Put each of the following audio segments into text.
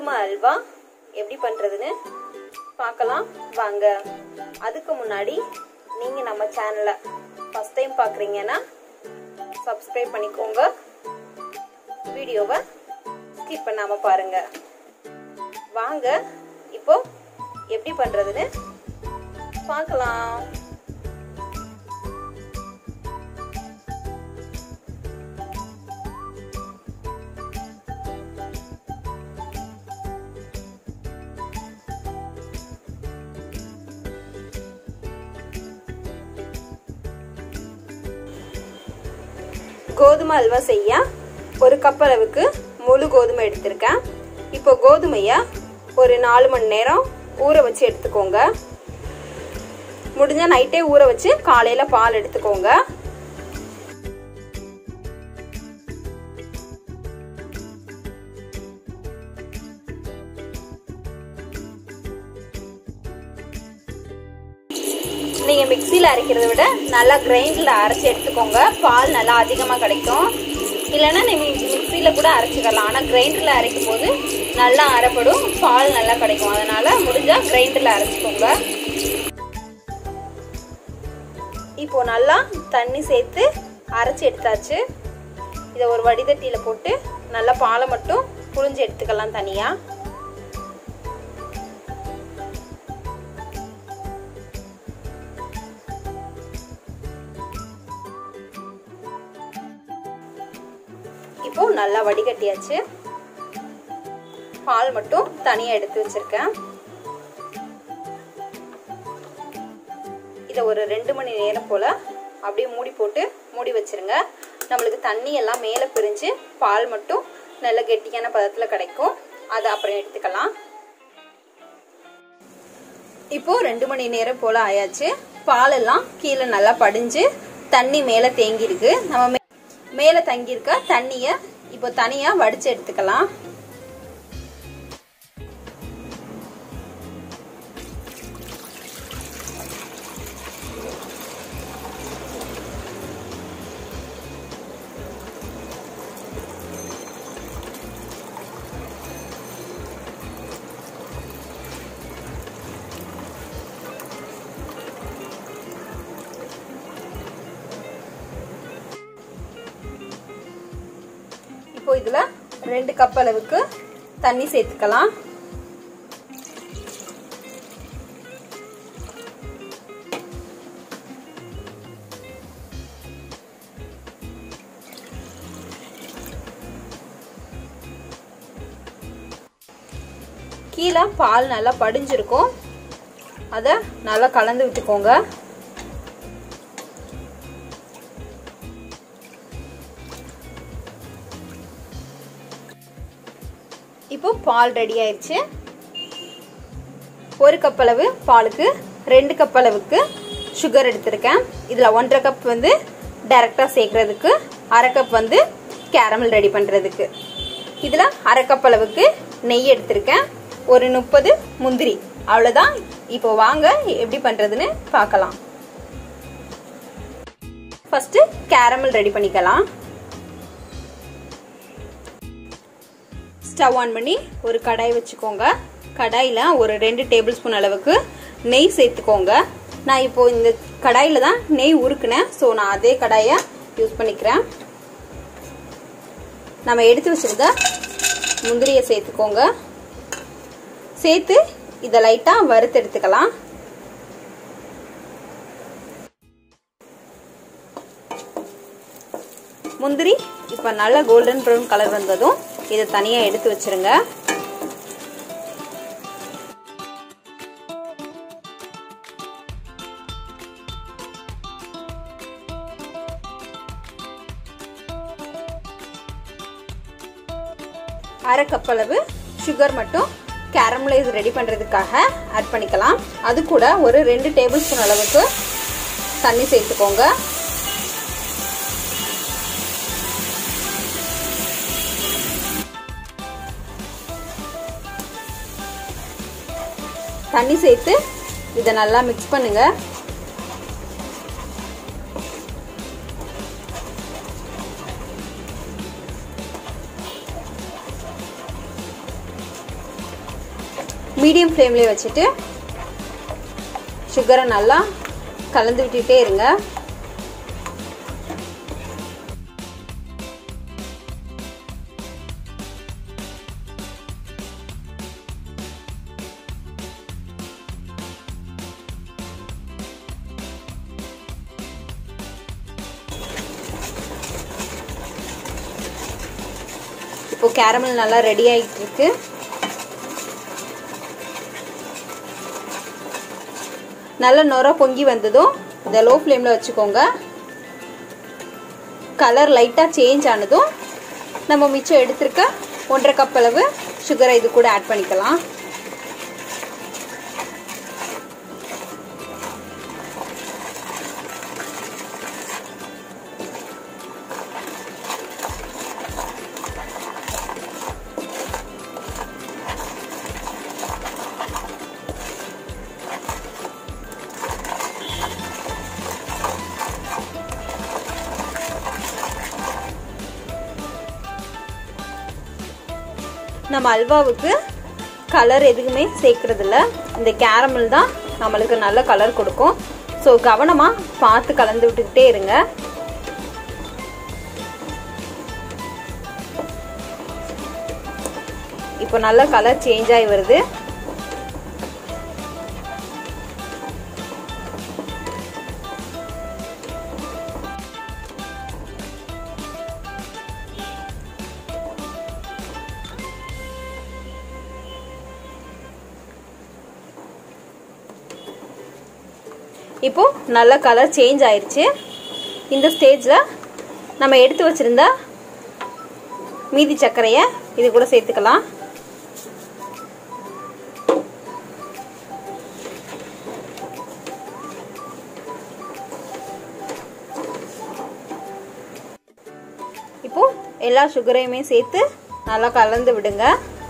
கோதுமை அல்வா எப்படி பண்றதுன்னு பார்க்கலாம் வாங்க. அதுக்கு முன்னாடி நீங்க நம்ம சேனலை ஃபர்ஸ்ட் டைம் பார்க்குறீங்கன்னா சப்ஸ்கிரைப் பண்ணிக்கோங்க. வீடியோவை ஸ்கிப் பண்ணாம பாருங்க. வாங்க இப்போ எப்படி பண்றதுன்னு பார்க்கலாம். கோதுமை அல்வா செய்ய ஒரு கப் அளவுக்கு முழு கோதுமை எடுத்திருக்கேன். இப்போ கோதுமையை ஒரு 4 மணி நேரம் ஊற வச்சு எடுத்துக்கோங்க. முடிஞ்சா நைட்டே ஊற வச்சு காலையில பால் எடுத்துக்கோங்க. நீங்க மிக்சியில அரைக்கிறத விட நல்லா கிரைண்டர்ல அரைச்சி எடுத்துக்கோங்க. பால் நல்லா அதிகமா கிடைக்கும். இல்லைன்னா நீங்க மிக்சியில கூட அரைச்சிக்கலாம். ஆனா கிரைண்டர்ல அரைக்கும் போது நல்லா அரைப்படும், பால் நல்லா கிடைக்கும். அதனால முடிஞ்சா கிரைண்டர்ல அரைச்சிக்கோங்க. இப்போ நல்லா தண்ணி சேர்த்து அரைச்சி எடுத்தாச்சு. இதை ஒரு வடிதட்டியில போட்டு நல்லா பாலை மட்டும் புழிஞ்சு எடுத்துக்கலாம் தனியா. இப்போ நல்லா வடிகட்டியாச்சு. பால் மட்டும் தனியா எடுத்து வச்சிருக்கேன். இதை ஒரு 2 மணி நேரம் போல அப்படியே மூடி போட்டு மூடி வச்சிருங்க. நம்மளுக்கு தண்ணி எல்லாம் மேலே பிரிஞ்சு பால் மட்டும் நல்ல கெட்டியான பதத்துல கிடைக்கும். அதை அப்புறம் எடுத்துக்கலாம். இப்போ 2 மணி நேரம் போல ஆயாச்சு. பால் எல்லாம் கீழே நல்லா படிஞ்சு தண்ணி மேல தேங்கி இருக்கு. நம்ம மேல தங்கி இருக்க தண்ணிய இப்போ தனியா வடிச்சு எடுத்துக்கலாம். இப்போ இதுல 2 கப் அளவுக்கு தண்ணி சேர்த்துக்கலாம். கீழே பால் நல்லா படிஞ்சிருக்கும். அத நல்லா கலந்து விட்டுக்கோங்க. இப்போ பால் ரெடி ஆயிடுச்சு. 1 கப் அளவு பாலுக்கு 2 கப் அளவுக்கு சுகர் எடுத்திருக்கேன். இதுல 1.5 கப் வந்து டைரக்டா சேர்க்கறதுக்கு, 1/2 கப் வந்து கேரமல் ரெடி பண்றதுக்கு. இதுல 1/2 கப் அளவுக்கு நெய் எடுத்திருக்கேன். ஒரு 30 முந்திரி. அவ்வளவுதான். இப்போ வாங்க எப்படி பண்றதுன்னு பார்க்கலாம். ஃபர்ஸ்ட் கேரமல் ரெடி பண்ணிக்கலாம். ஸ்டவ் ஆன் பண்ணி ஒரு கடாய் வச்சுக்கோங்க. கடாயில ஒரு 2 டேபிள் ஸ்பூன் அளவுக்கு நெய் சேர்த்துக்கோங்க. நான் இப்போ இந்த கடாயில தான் நெய் உருக்குனேன். ஸோ நான் அதே கடாயை யூஸ் பண்ணிக்கிறேன். நம்ம எடுத்து வச்சிருந்த முந்திரியை சேர்த்துக்கோங்க. சேர்த்து இதை லைட்டா வறுத்து எடுத்துக்கலாம். முந்திரி இப்ப நல்ல கோல்டன் ப்ரௌன் கலர் வந்ததும் இதை தனியா எடுத்து வச்சிருங்க. அரை கப் அளவு சுகர் மட்டும் கேரமலைஸ் ரெடி பண்றதுக்காக ஆட் பண்ணிக்கலாம். அது கூட ஒரு 2 டேபிள் ஸ்பூன் அளவுக்கு தண்ணி சேர்த்துக்கோங்க. தண்ணி சேர்த்து இதை நல்லா மிக்ஸ் பண்ணுங்க. மீடியம் ஃப்ளேம்லேயே வச்சுட்டு சுகரை நல்லா கலந்து விட்டுட்டே இருங்க. இப்போ கேரமல் நல்லா ரெடி ஆகிட்டு இருக்கு. நல்ல நொர பொங்கி வந்ததும் இதை லோ ஃப்ளேமில் வச்சுக்கோங்க. கலர் லைட்டாக சேஞ்ச் ஆனதும் நம்ம மிச்சம் எடுத்துருக்க 1.5 கப் அளவு சுகரை இது கூட ஆட் பண்ணிக்கலாம். நம்ம அல்வாவுக்கு கலர் எதுவுமே சேர்க்கறதில்ல, இந்த கேரமல் தான் நம்மளுக்கு நல்ல கலர் கொடுக்கும். ஸோ கவனமாக பார்த்து கலந்து விட்டுக்கிட்டே இருங்க. இப்போ நல்ல கலர் சேஞ்ச் ஆகி வருது. இப்போ நல்ல கலர் சேஞ்ச் ஆயிருச்சு. இந்த ஸ்டேஜில் நம்ம எடுத்து வச்சிருந்த மீதி சர்க்கரையை இது கூட சேர்த்துக்கலாம். இப்போ எல்லா சுகரையுமே சேர்த்து நல்லா கலந்து விடுங்க.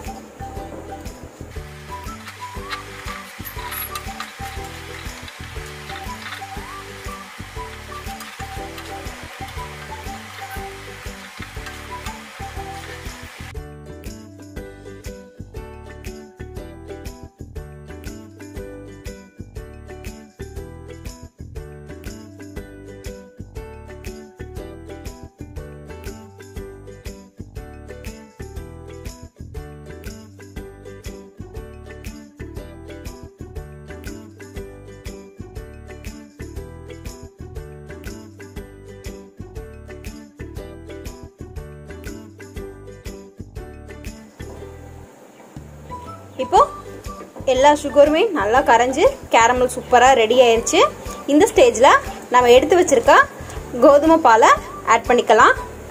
இப்போ எல்லா சுகருமே நல்லா கரைஞ்சு கேரமல் சூப்பராக ரெடி ஆயிருச்சு. இந்த ஸ்டேஜில் நம்ம எடுத்து வச்சிருக்க கோதுமை பாலை ஆட் பண்ணிக்கலாம்.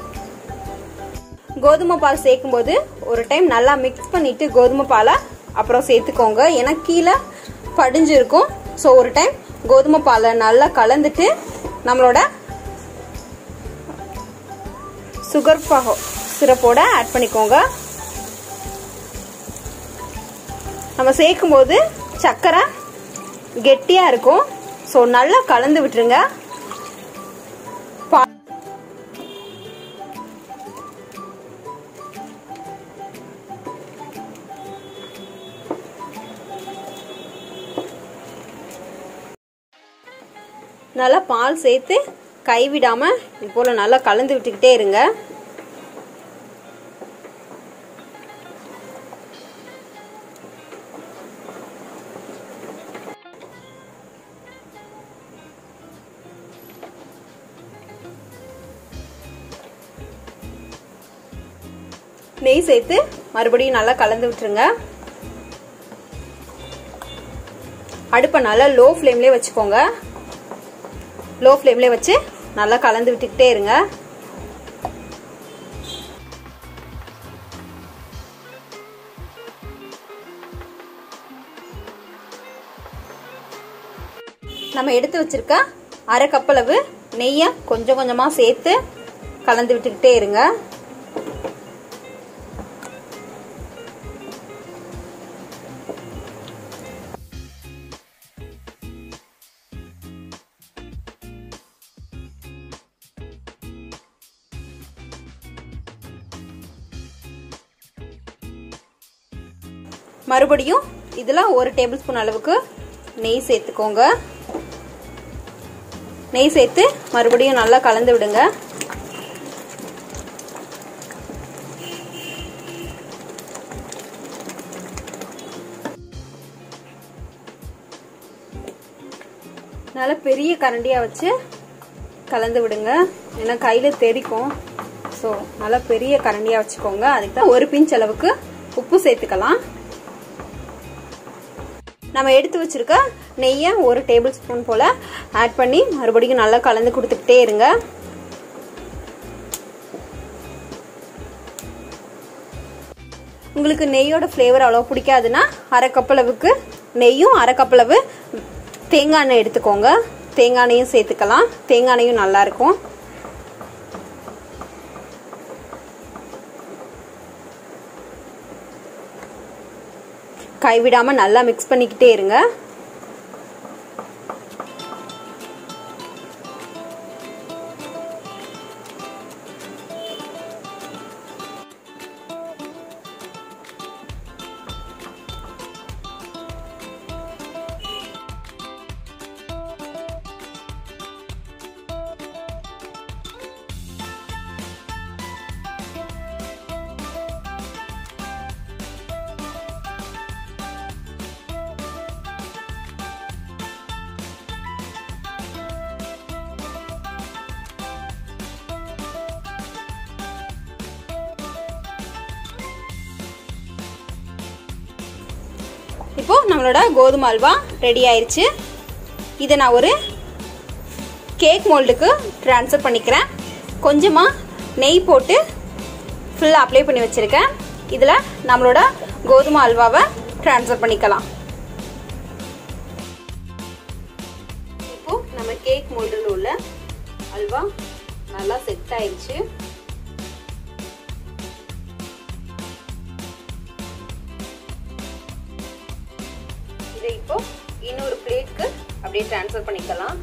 கோதுமை பால் சேர்க்கும்போது ஒரு டைம் நல்லா மிக்ஸ் பண்ணிட்டு கோதுமை பாலை அப்புறம் சேர்த்துக்கோங்க, ஏன்னா கீழே படிஞ்சு இருக்கும். ஸோ ஒரு டைம் கோதுமை பாலை நல்லா கலந்துட்டு நம்மளோட சுகர் சிரப்போட ஆட் பண்ணிக்கோங்க. நம்ம சேர்க்கும் போது சர்க்கரை கெட்டியாக இருக்கும். ஸோ நல்லா கலந்து விட்டுருங்க. நல்லா பால் சேர்த்து கைவிடாமல் இது போல் நல்லா கலந்து விட்டுக்கிட்டே இருங்க. நெய் சேர்த்து மறுபடியும் நல்லா கலந்து விட்டுருங்க. அடுப்பை நல்லா லோ ஃப்ளேம்லேயே வச்சுக்கோங்க. லோ ஃப்ளேம்லேயே வச்சு நல்லா கலந்து விட்டுக்கிட்டே இருங்க. நம்ம எடுத்து வச்சிருக்க 1/2 கப் அளவு நெய்யை கொஞ்சம் கொஞ்சமாக சேர்த்து கலந்து விட்டுக்கிட்டே இருங்க. மறுபடியும் இதுல 1 டேபிள் ஸ்பூன் அளவுக்கு நெய் சேர்த்துக்கோங்க. நெய் சேர்த்து மறுபடியும் நல்லா கலந்து விடுங்க. நல்லா பெரிய கரண்டியா வச்சு கலந்து விடுங்க. ஏன்னா கையில தெரிக்கும். ஸோ நல்லா பெரிய கரண்டியா வச்சுக்கோங்க. அதுக்கு தான் 1 பிஞ்ச் அளவுக்கு உப்பு சேர்த்துக்கலாம். நம்ம எடுத்து வச்சிருக்க நெய்யை 1 டேபிள் ஸ்பூன் போல ஆட் பண்ணி மறுபடியும் நல்லா கலந்து கொடுத்துக்கிட்டே இருங்க. உங்களுக்கு நெய்யோட ஃப்ளேவர் அவ்வளோ பிடிக்காதுன்னா 1/2 கப் அளவுக்கு நெய்யும் 1/2 கப் அளவு தேங்காய் எண்ணெய் எடுத்துக்கோங்க. தேங்காய் எண்ணெயும் சேர்த்துக்கலாம். தேங்காய் எண்ணெயும் நல்லா இருக்கும். கைவிடாம நல்லா மிக்ஸ் பண்ணிக்கிட்டே இருங்க. இப்போ நம்மளோட கோதுமை அல்வா ரெடி ஆயிருச்சு. இதை நான் ஒரு கேக் மோல்டுக்கு ட்ரான்ஸ்ஃபர் பண்ணிக்கிறேன். கொஞ்சமாக நெய் போட்டு ஃபுல்லாக அப்ளை பண்ணி வச்சுருக்கேன். இதில் நம்மளோட கோதுமை அல்வாவை ட்ரான்ஸ்ஃபர் பண்ணிக்கலாம். இப்போ நம்ம கேக் மோல்டில் உள்ள அல்வா நல்லா செட் ஆயிடுச்சு. இப்போ இன்னொரு பிளேட்க்கு அப்படியே ட்ரான்ஸ்ஃபர் பண்ணிக்கலாம்.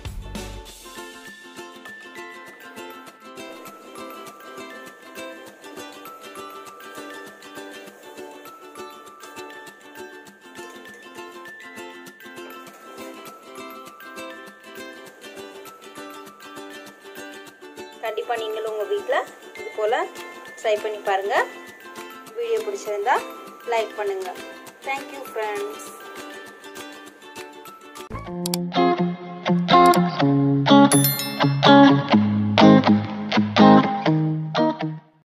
கண்டிப்பா நீங்களும் உங்க வீட்ல இது போல ட்ரை பண்ணி பாருங்க. வீடியோ பிடிச்சிருந்தா லைக் பண்ணுங்க. Thank you friends.